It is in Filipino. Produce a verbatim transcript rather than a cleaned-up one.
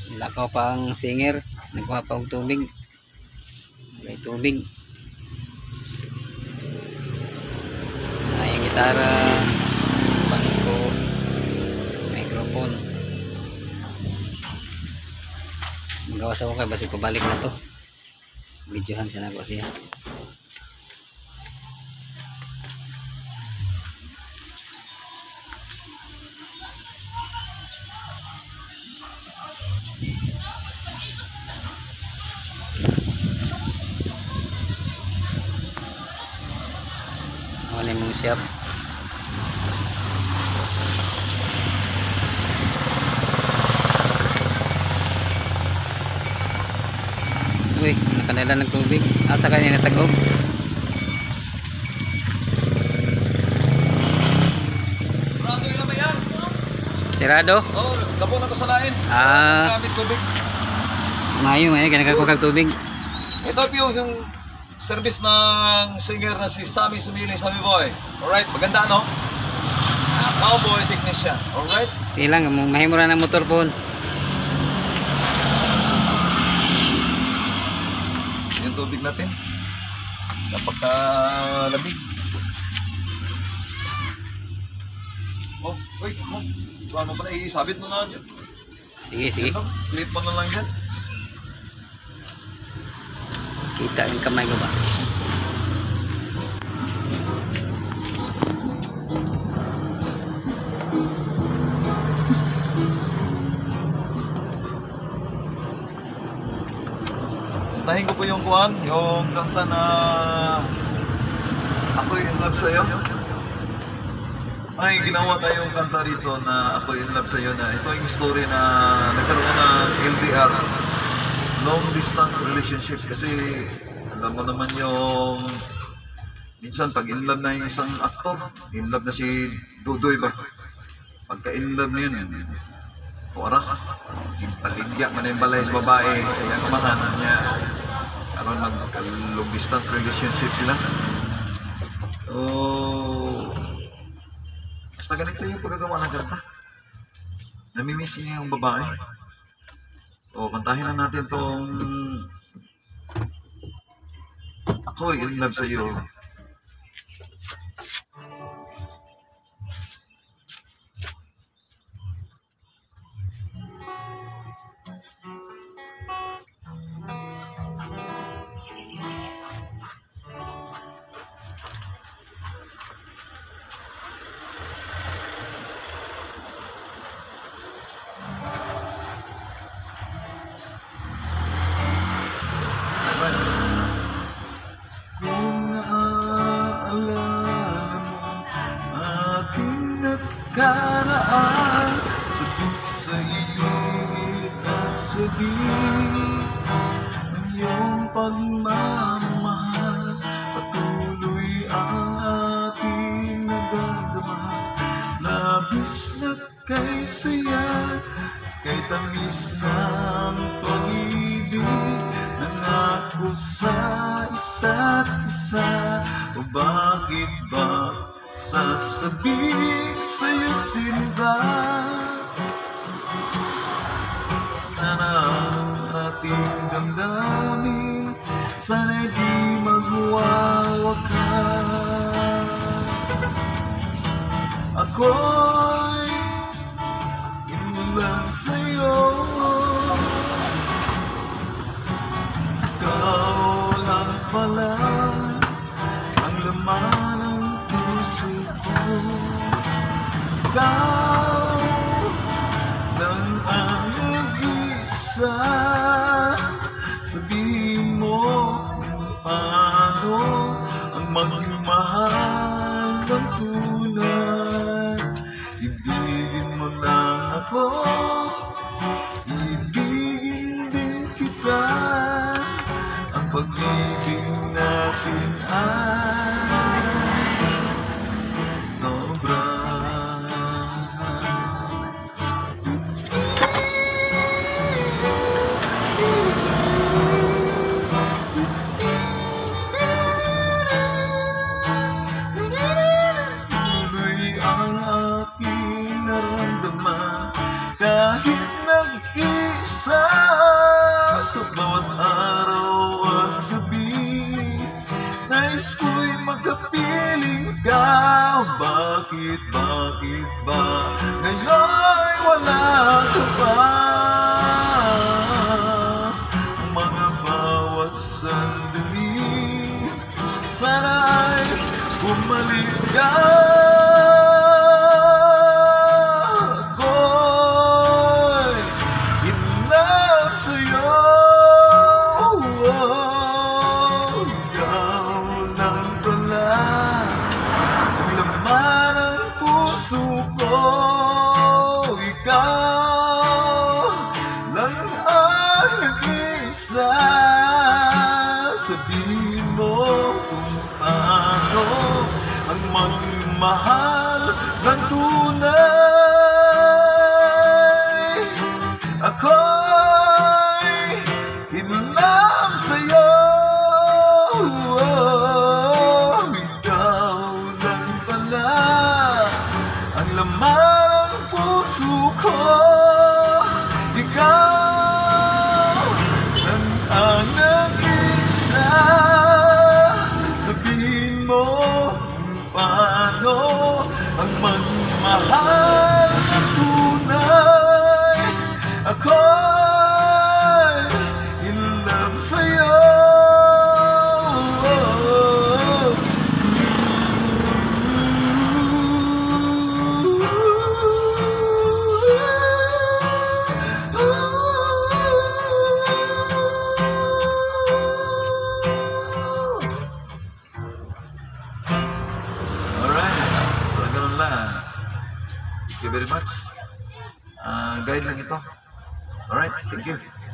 Lakaw pa ang singer, nagkuha pa og tubig. May tubig. Ay ang gitara, pangko, microphone. Magawas ako kay basi ko balik na to. Videohan siya nako siya. Ano mong shop. Uy, nakanila ng tubig. Asa kanina sa goob? Sarado yun naman yan. Sirado? Oo, oh, gabo na to sa lain. Ah. Gamit tubig. Mayo, mayo. Ganagkakuha kag tubig. Ito po yung service ng singer na si Sammy Sumili, Sammy Boy. Alright, maganda no? Cowboy technician. Alright? Silang, mahimura ng motor po. Yung tubig natin. Napaka lamig. Oh, wait, oh. Ano pala, isabit mo na dyan. Sige, sige. Ito, clip mo na lang dyan. Kita yung kamay ko ba? Tahin ko po yung kuhan, yung kanta na Ako'y in love sa'yo. Ay, ginawa tayong kanta rito na Ako'y in love sa'yo na ito yung story na nagkaroon ng L D R, long distance relationship, kasi alam mo naman yung minsan pag in love na yung isang actor, in love na si Dudoy ba, pagka in love na yun, tuwara paligya man yung balay sa babae sa iyang kamahanan niya, karon nag long distance relationship sila. So basta ganito yung pagkagawa ng kanta, namimiss niya yung babae. So kantahin na natin tong Ako'y in love sa'yo. Kung naaalala mo ating nagkaraan, sabik sa iinit at sabihin ng iyong pagmamahal, patuloy ang ating nagdadamhan. Labis na kay saya, kay tamis ng pag-ibig, nangako sa isa't isa. O bakit ba sasabik sa'yo sinta? Sana ang ating damdamin, sana'y di magwawakas. Ako'y in love sa'yo. Ikaw lang pala ang laman ng puso ko. Ikaw lang ang nag-isa. Sabihin mo kung paano ang magmahal ng tunay. Ibigin mo lang ako, ibigin din kita. Ang pag-ibig natin ay sobra. Tuloy ang aking naramdaman, kahit wala ka pa. Mga bawat sandali, sana'y bumalik ka. Ako'y in love sa'yo. Oh, ikaw lang pala ang laman ng puso ko. Ikaw lang ang nag-isa. Sabihin mo kung paano ang magmahal ng tunay. Ako'y in love sa'yo. Oh, ikaw lang pala ang laman ng puso ko. Ikaw lang ang nag-isa. Sabihin mo kung paano ang magmahal ng tunay. Ako'y in love sa'yo. Alright, wala ganun lang. Thank you very much. Ah, guide lang ito. Alright, thank you.